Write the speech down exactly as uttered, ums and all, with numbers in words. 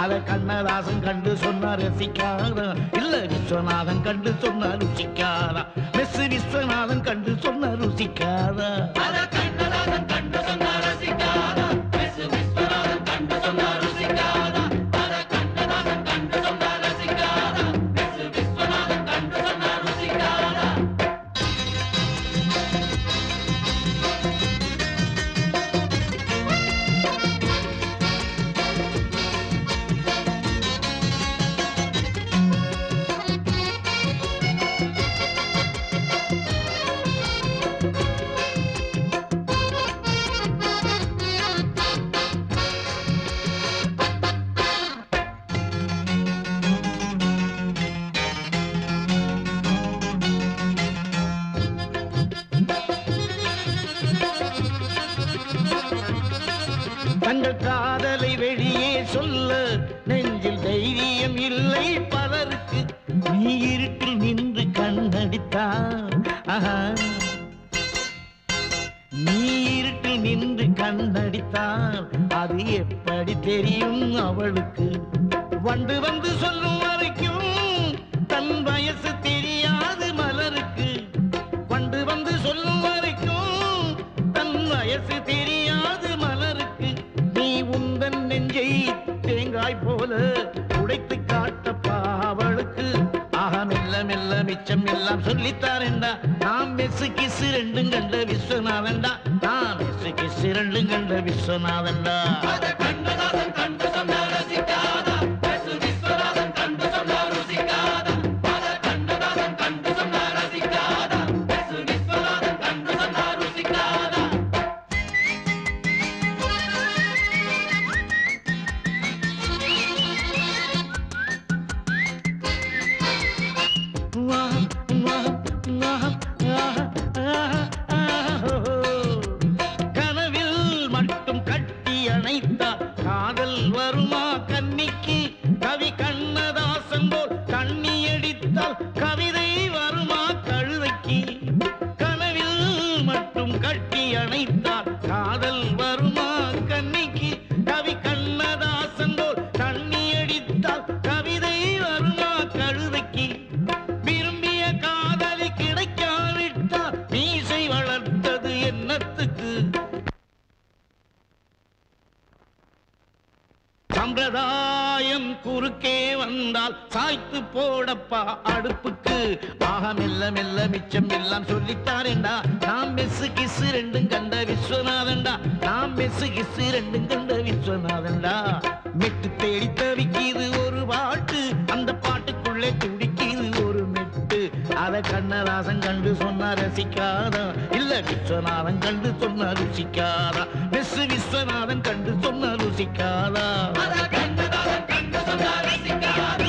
அத கண்ணதாசன் கண்டு சொன்னா ரசிக்காதா இல்ல விஸ்வநாதன் கண்டு சொன்னா ருசிக்காதா மெஸ் விஸ்வநாதன் கண்டு சொன்னா ருசிக்காதா அத கண்ணதாசன் கண்டு சொன்னா ரசிக்காதா மெஸ் விஸ்வநாதன் கண்டு சொன்னா ருசிக்காதா அத கண்ணதாசன் கண்டு சொன்னா ரசிக்காதா மெஸ் விஸ்வநாதன் கண்டு சொன்னா ருசிக்காதா தங்கள் காதலை வெளியே சொல்ல நெஞ்சில் தைரியம் இல்லை பலருக்கு நீ இருட்டில் நின்று கண்ணடித்தார் நீ இருட்டில் நின்று கண்ணடித்தார் அது எப்படி தெரியும் அவளுக்கு வண்டு வந்து சொல்லும் வரைக்கும் தன் வயசு தெரியாது மலருக்கு வண்டு வந்து சொல்லும் வரைக்கும் தன் வயசு தெரியாது மலருக்கு நீ உந்தன் நெஞ்சை தேங்காய் போல உடைத்து காட்டப்பா அவளுக்கு ஆக மெல்ல மெல்ல மிச்சம் எல்லாம் சொல்லித்தாரேண்டா நாம் மெசு கிசு ரெண்டும் கண்ட விஸ்வநாதன்டா நாம் மெசு கிசு ரெண்டும் கண்ட விஸ்வநாதன்டா அத கண்ணதாசன் கண்டு சொன்னா ரசிக்காதா மெசு விஸ்வநாதன் கண்டு சொன்னா ருசிக்காதா அத கண்ணதாசன் கண்டு சொன்னா ரசிக்காதா மெசு விஸ்வநாதன் கண்டு சொன்னா ருசிக்காதா கனவில் மட்டும் கட்டி அணைத்தார் காதல் வருமா கன்னிக்கு கவி கண்ணதாசன் போல் கண்ணி அடித்தால் கவிதை வருமா கழுதைக்கு கனவில் மட்டும் கட்டி அணைத்தார் காதல் வருமா கன்னிக்கு கவி கண்ணதாசன் போல் கண்ணி அடித்தால் கவிதை வருமா கழுதைக்கு விரும்பிய காதலி கிடைக்காவிட்டார் மீசை வளர்த்தது என்னத்துக்கு சம்பிரதாயம் குறுக்கே வந்தால் சாய்த்து போடப்பா அடுப்புக்கு ஆக மெல்ல மெல்ல மிச்சம் எல்லாம் சொல்லித்தாரேண்டா நாம் மெசு கிசு ரெண்டும் கண்ட விஸ்வநாதன்டா நாம் மெசு கிசு ரெண்டும் கண்ட விஸ்வநாதன்டா மெட்டு தேடி தவிக்கிது ஒரு பாட்டு அந்த பாட்டுக்குள்ளே துடிக்கிது ஒரு மெட்டு அத கண்ணதாசன் கண்டு சொன்னா ரசிக்காதா இல்ல விஸ்வநாதன் கண்டு சொன்னா ருசிக்காதா மெசு விஸ்வநாதன் கண்டு சொன்னா ருசிக்காதா அத கண்ணதாசன் கண்டு சொன்னா ரசிக்காதா